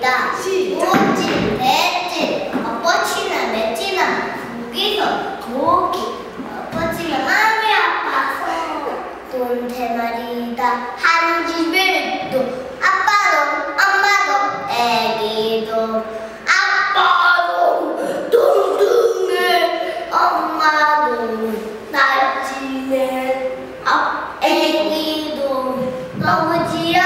말이다. 오지, 냈지, 뻗치나 맺지나 여기서 거기 뻗치면 마음이 아파서 돈대 말이다. 한 집에 또 아빠도 엄마도 애기도 아빠도 뚱뚱해 엄마도 날씬해 애기도 너무 지어